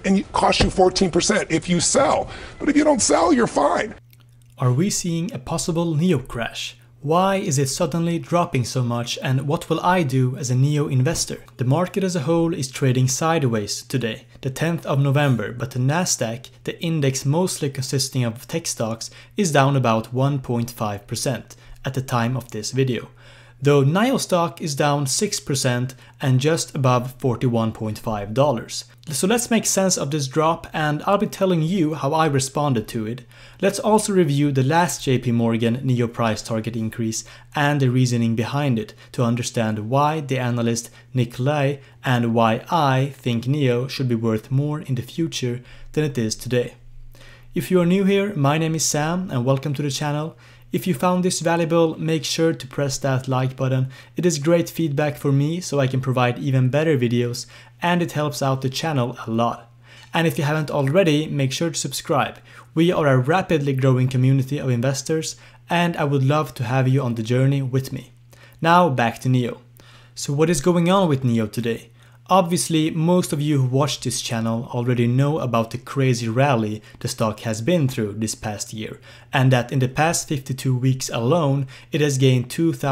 and it costs you 14% if you sell. But if you don't sell, you're fine. Are we seeing a possible NIO crash? Why is it suddenly dropping so much, and what will I do as a NIO investor? The market as a whole is trading sideways today, the 10th of November, but the Nasdaq, the index mostly consisting of tech stocks, is down about 1.5% at the time of this video. Though NIO stock is down 6% and just above $41.5. So let's make sense of this drop, and I'll be telling you how I responded to it. Let's also review the last JP Morgan NIO price target increase and the reasoning behind it to understand why the analyst Nikolai and why I think NIO should be worth more in the future than it is today. If you are new here, my name is Sam and welcome to the channel. If you found this valuable, make sure to press that like button. It is great feedback for me so I can provide even better videos, and it helps out the channel a lot. And if you haven't already, make sure to subscribe. We are a rapidly growing community of investors, and I would love to have you on the journey with me. Now back to NIO. So what is going on with NIO today? Obviously, most of you who watch this channel already know about the crazy rally the stock has been through this past year, and that in the past 52 weeks alone, it has gained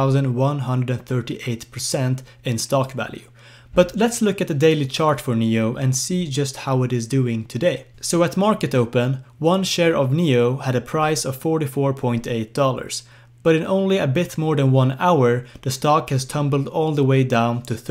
2,138% in stock value. But let's look at the daily chart for NIO and see just how it is doing today. So at market open, one share of NIO had a price of $44.8. But in only a bit more than 1 hour, the stock has tumbled all the way down to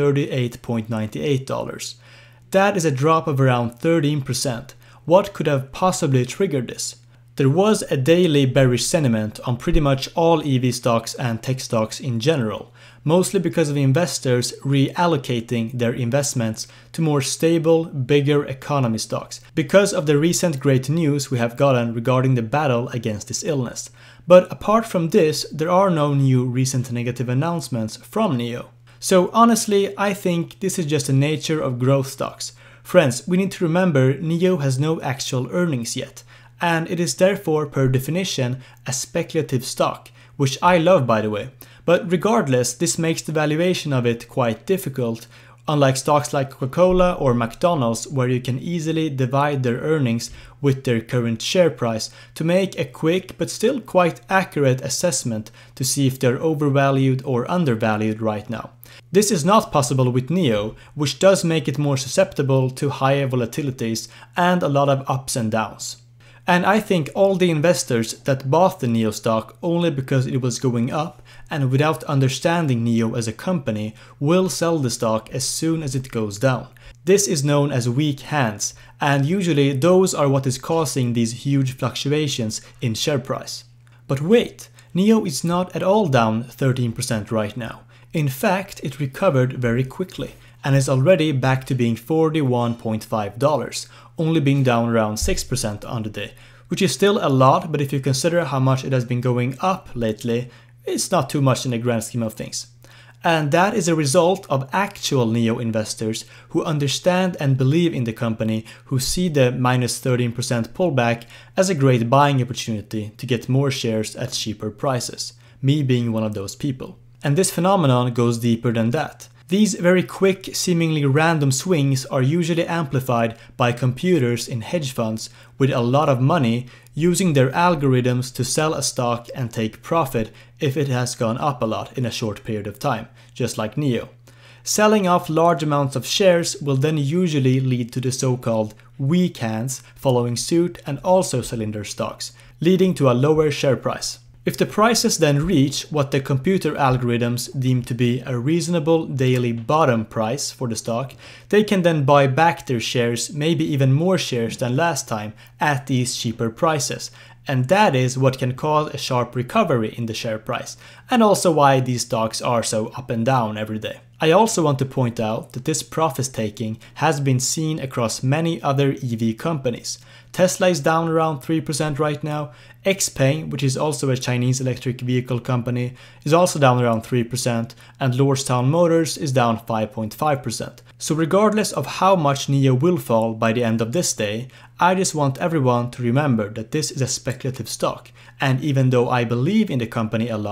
$38.98. That is a drop of around 13%. What could have possibly triggered this? There was a daily bearish sentiment on pretty much all EV stocks and tech stocks in general, mostly because of investors reallocating their investments to more stable, bigger economy stocks, because of the recent great news we have gotten regarding the battle against this illness. But apart from this, there are no new recent negative announcements from NIO. So honestly, I think this is just the nature of growth stocks. Friends, we need to remember NIO has no actual earnings yet, and it is therefore per definition a speculative stock, which I love by the way. But regardless, this makes the valuation of it quite difficult, unlike stocks like Coca-Cola or McDonald's, where you can easily divide their earnings with their current share price to make a quick but still quite accurate assessment to see if they're overvalued or undervalued right now. This is not possible with NIO, which does make it more susceptible to higher volatilities and a lot of ups and downs. And I think all the investors that bought the NIO stock only because it was going up and without understanding NIO as a company will sell the stock as soon as it goes down. This is known as weak hands, and usually those are what is causing these huge fluctuations in share price. But wait, NIO is not at all down 13% right now. In fact, it recovered very quickly and is already back to being $41.5, only being down around 6% on the day, which is still a lot, but if you consider how much it has been going up lately, it's not too much in the grand scheme of things. And that is a result of actual NIO investors who understand and believe in the company, who see the minus 13% pullback as a great buying opportunity to get more shares at cheaper prices, me being one of those people. And this phenomenon goes deeper than that. These very quick, seemingly random swings are usually amplified by computers in hedge funds with a lot of money using their algorithms to sell a stock and take profit if it has gone up a lot in a short period of time, just like NIO. Selling off large amounts of shares will then usually lead to the so-called weak hands following suit and also selling their stocks, leading to a lower share price. If the prices then reach what the computer algorithms deem to be a reasonable daily bottom price for the stock, they can then buy back their shares, maybe even more shares than last time, at these cheaper prices. And that is what can cause a sharp recovery in the share price, and also why these stocks are so up and down every day. I also want to point out that this profit taking has been seen across many other EV companies. Tesla is down around 3% right now. XPeng, which is also a Chinese electric vehicle company, is also down around 3%, and Lordstown Motors is down 5.5%. So regardless of how much NIO will fall by the end of this day, I just want everyone to remember that this is a speculative stock, and even though I believe in the company a lot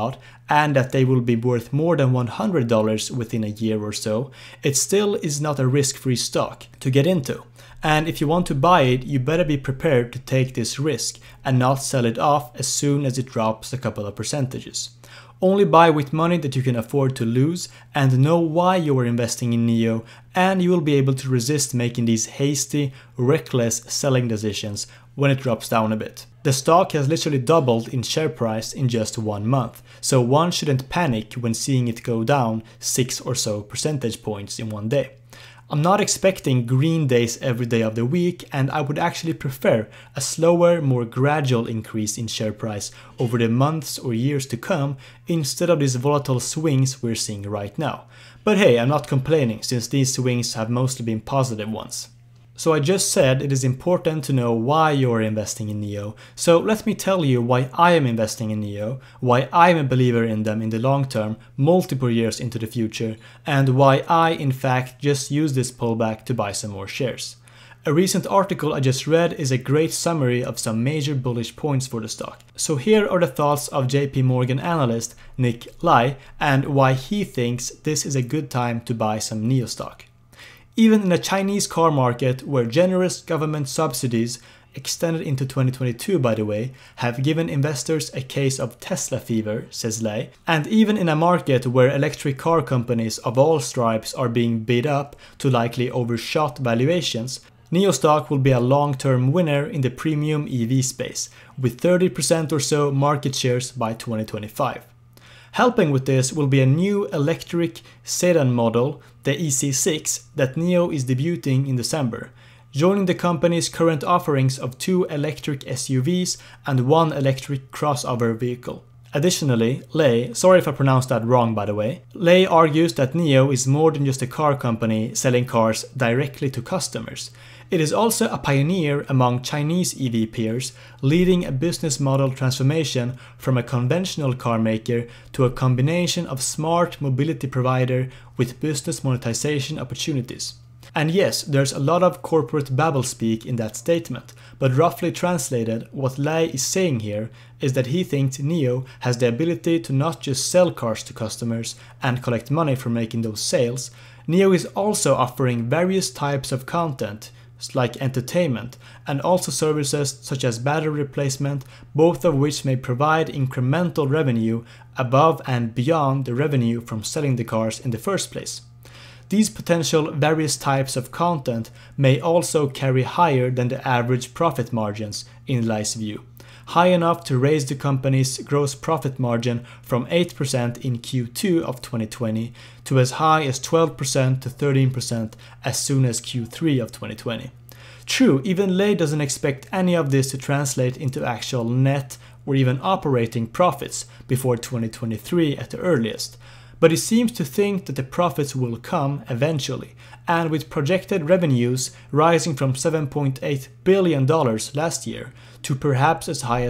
and that they will be worth more than $100 within a year or so, it still is not a risk-free stock to get into. And if you want to buy it, you better be prepared to take this risk and not sell it off as soon as it drops a couple of percentages. Only buy with money that you can afford to lose and know why you are investing in NIO, and you will be able to resist making these hasty, reckless selling decisions when it drops down a bit. The stock has literally doubled in share price in just 1 month, so one shouldn't panic when seeing it go down 6 or so percentage points in one day. I'm not expecting green days every day of the week, and I would actually prefer a slower, more gradual increase in share price over the months or years to come instead of these volatile swings we're seeing right now. But hey, I'm not complaining since these swings have mostly been positive ones. So I just said it is important to know why you're investing in NIO, so let me tell you why I am investing in NIO, why I'm a believer in them in the long term, multiple years into the future, and why I in fact just use this pullback to buy some more shares. A recent article I just read is a great summary of some major bullish points for the stock. So here are the thoughts of JP Morgan analyst Nick Lai and why he thinks this is a good time to buy some NIO stock. Even in a Chinese car market where generous government subsidies, extended into 2022 by the way, have given investors a case of Tesla fever, says Lei, and even in a market where electric car companies of all stripes are being bid up to likely overshot valuations, NIO stock will be a long-term winner in the premium EV space, with 30% or so market shares by 2025. Helping with this will be a new electric sedan model, the EC6, that NIO is debuting in December, joining the company's current offerings of 2 electric SUVs and 1 electric crossover vehicle. Additionally, Lei, sorry if I pronounced that wrong by the way, Lei argues that NIO is more than just a car company selling cars directly to customers. It is also a pioneer among Chinese EV peers, leading a business model transformation from a conventional car maker to a combination of smart mobility provider with business monetization opportunities. And yes, there's a lot of corporate babble speak in that statement, but roughly translated, what Lei is saying here is that he thinks NIO has the ability to not just sell cars to customers and collect money for making those sales. NIO is also offering various types of content, like entertainment, and also services such as battery replacement, both of which may provide incremental revenue above and beyond the revenue from selling the cars in the first place. These potential various types of content may also carry higher than the average profit margins in Lei's view, high enough to raise the company's gross profit margin from 8% in Q2 of 2020 to as high as 12% to 13% as soon as Q3 of 2020. True, even Lei doesn't expect any of this to translate into actual net or even operating profits before 2023 at the earliest, but he seems to think that the profits will come eventually, and with projected revenues rising from $7.8 billion last year to perhaps as high as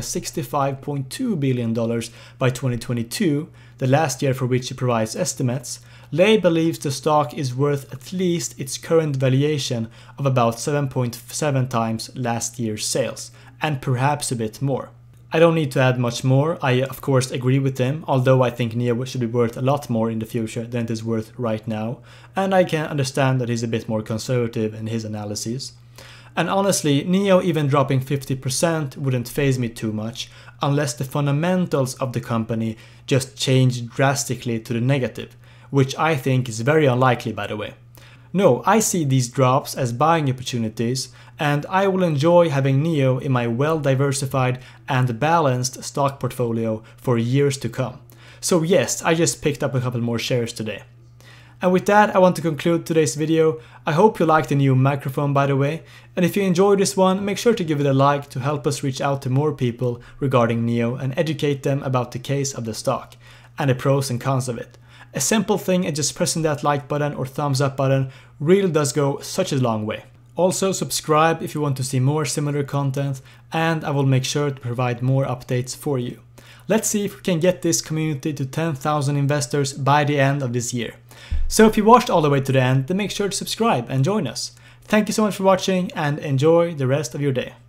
$65.2 billion by 2022, the last year for which he provides estimates, Lei believes the stock is worth at least its current valuation of about 7.7 times last year's sales, and perhaps a bit more. I don't need to add much more. I of course agree with him, although I think NIO should be worth a lot more in the future than it is worth right now, and I can understand that he's a bit more conservative in his analyses. And honestly, NIO even dropping 50% wouldn't faze me too much, unless the fundamentals of the company just change drastically to the negative, which I think is very unlikely by the way. No, I see these drops as buying opportunities, and I will enjoy having NIO in my well-diversified and balanced stock portfolio for years to come. So yes, I just picked up a couple more shares today. And with that, I want to conclude today's video. I hope you liked the new microphone by the way, and if you enjoyed this one, make sure to give it a like to help us reach out to more people regarding NIO and educate them about the case of the stock and the pros and cons of it. A simple thing is just pressing that like button or thumbs up button really does go such a long way. Also subscribe if you want to see more similar content, and I will make sure to provide more updates for you. Let's see if we can get this community to 10,000 investors by the end of this year. So if you watched all the way to the end, then make sure to subscribe and join us. Thank you so much for watching and enjoy the rest of your day.